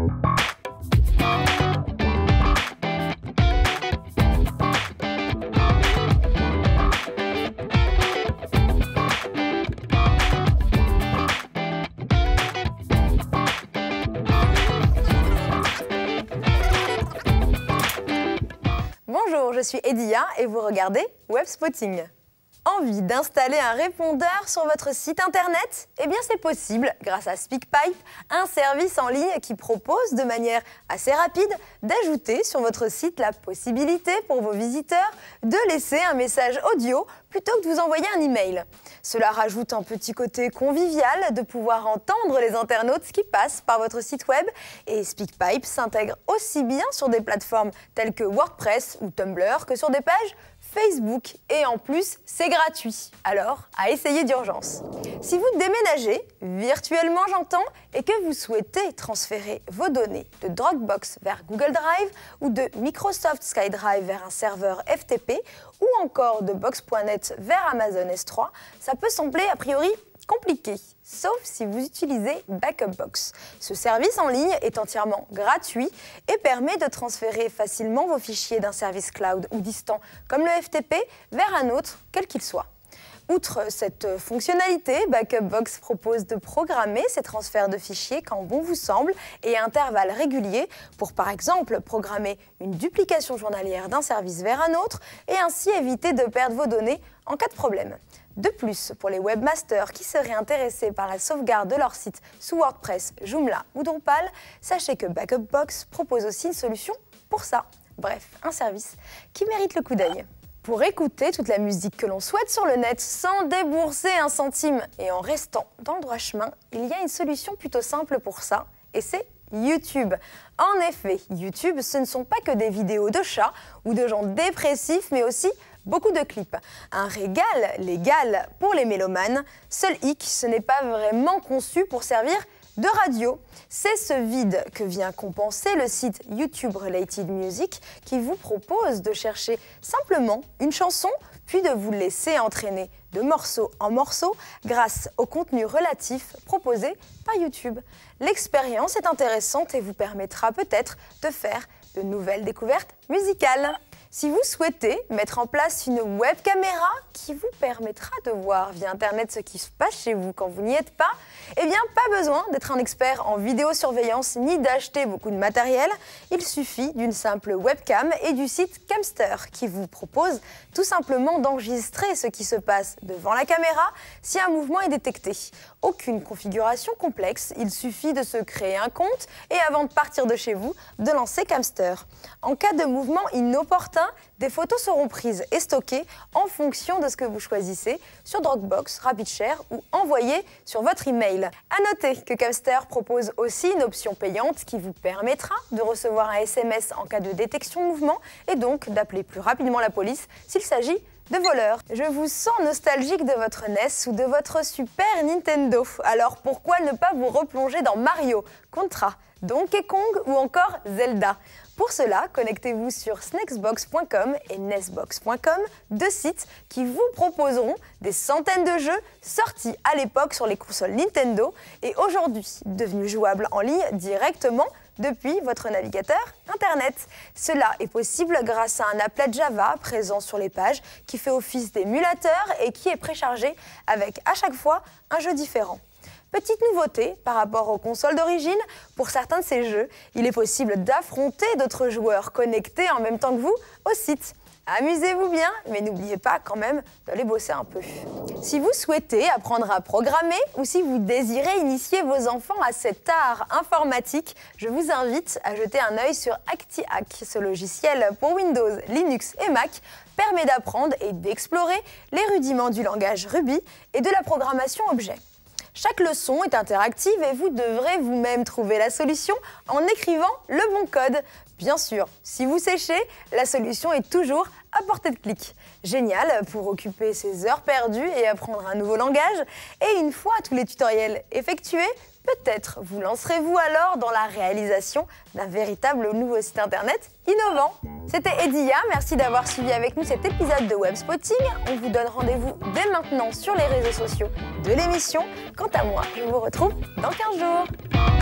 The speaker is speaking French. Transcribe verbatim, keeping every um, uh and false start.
Bonjour, je suis Ediya et vous regardez Webspotting. Envie d'installer un répondeur sur votre site internet? Eh bien c'est possible grâce à SpeakPipe, un service en ligne qui propose de manière assez rapide d'ajouter sur votre site la possibilité pour vos visiteurs de laisser un message audio plutôt que de vous envoyer un email. Cela rajoute un petit côté convivial de pouvoir entendre les internautes qui passent par votre site web, et SpeakPipe s'intègre aussi bien sur des plateformes telles que WordPress ou Tumblr que sur des pages Facebook, et en plus, c'est gratuit. Alors, à essayer d'urgence. Si vous déménagez, virtuellement j'entends, et que vous souhaitez transférer vos données de Dropbox vers Google Drive ou de Microsoft SkyDrive vers un serveur F T P ou encore de Box point net vers Amazon S trois, ça peut sembler a priori compliqué, sauf si vous utilisez BackupBox. Ce service en ligne est entièrement gratuit et permet de transférer facilement vos fichiers d'un service cloud ou distant comme le F T P vers un autre, quel qu'il soit. Outre cette fonctionnalité, BackupBox propose de programmer ces transferts de fichiers quand bon vous semble et à intervalles réguliers pour par exemple programmer une duplication journalière d'un service vers un autre et ainsi éviter de perdre vos données en cas de problème. De plus, pour les webmasters qui seraient intéressés par la sauvegarde de leur site sous WordPress, Joomla ou Drupal, sachez que BackupBox propose aussi une solution pour ça. Bref, un service qui mérite le coup d'œil. Pour écouter toute la musique que l'on souhaite sur le net sans débourser un centime et en restant dans le droit chemin, il y a une solution plutôt simple pour ça, et c'est YouTube. En effet, YouTube, ce ne sont pas que des vidéos de chats ou de gens dépressifs, mais aussi beaucoup de clips. Un régal légal pour les mélomanes. Seul hic, ce n'est pas vraiment conçu pour servir de radio. C'est ce vide que vient compenser le site YouTube Related Music qui vous propose de chercher simplement une chanson puis de vous laisser entraîner de morceau en morceau grâce au contenu relatif proposé par YouTube. L'expérience est intéressante et vous permettra peut-être de faire de nouvelles découvertes musicales. Si vous souhaitez mettre en place une web caméra qui vous permettra de voir via Internet ce qui se passe chez vous quand vous n'y êtes pas, eh bien pas besoin d'être un expert en vidéosurveillance ni d'acheter beaucoup de matériel. Il suffit d'une simple webcam et du site Camster qui vous propose tout simplement d'enregistrer ce qui se passe devant la caméra si un mouvement est détecté. Aucune configuration complexe, il suffit de se créer un compte et avant de partir de chez vous, de lancer Camster. En cas de mouvement inopportun, des photos seront prises et stockées en fonction de ce que vous choisissez sur Dropbox, RapidShare ou envoyées sur votre email. À noter que Camster propose aussi une option payante qui vous permettra de recevoir un S M S en cas de détection de mouvement et donc d'appeler plus rapidement la police s'il s'agit de voleurs. Je vous sens nostalgique de votre N E S ou de votre Super Nintendo. Alors pourquoi ne pas vous replonger dans Mario, Contra, Donkey Kong ou encore Zelda? Pour cela, connectez-vous sur snexbox point com et nesbox point com, deux sites qui vous proposeront des centaines de jeux sortis à l'époque sur les consoles Nintendo et aujourd'hui devenus jouables en ligne directement depuis votre navigateur Internet. Cela est possible grâce à un applet Java présent sur les pages qui fait office d'émulateur et qui est préchargé avec à chaque fois un jeu différent. Petite nouveauté par rapport aux consoles d'origine, pour certains de ces jeux, il est possible d'affronter d'autres joueurs connectés en même temps que vous au site. Amusez-vous bien, mais n'oubliez pas quand même d'aller bosser un peu. Si vous souhaitez apprendre à programmer ou si vous désirez initier vos enfants à cet art informatique, je vous invite à jeter un œil sur ActiHack. Ce logiciel pour Windows, Linux et Mac permet d'apprendre et d'explorer les rudiments du langage Ruby et de la programmation objet. Chaque leçon est interactive et vous devrez vous-même trouver la solution en écrivant le bon code. Bien sûr, si vous séchez, la solution est toujours à portée de clic. Génial pour occuper ses heures perdues et apprendre un nouveau langage. Et une fois tous les tutoriels effectués, peut-être vous lancerez-vous alors dans la réalisation d'un véritable nouveau site internet innovant. C'était Ediya, merci d'avoir suivi avec nous cet épisode de Webspotting. On vous donne rendez-vous dès maintenant sur les réseaux sociaux de l'émission. Quant à moi, je vous retrouve dans quinze jours.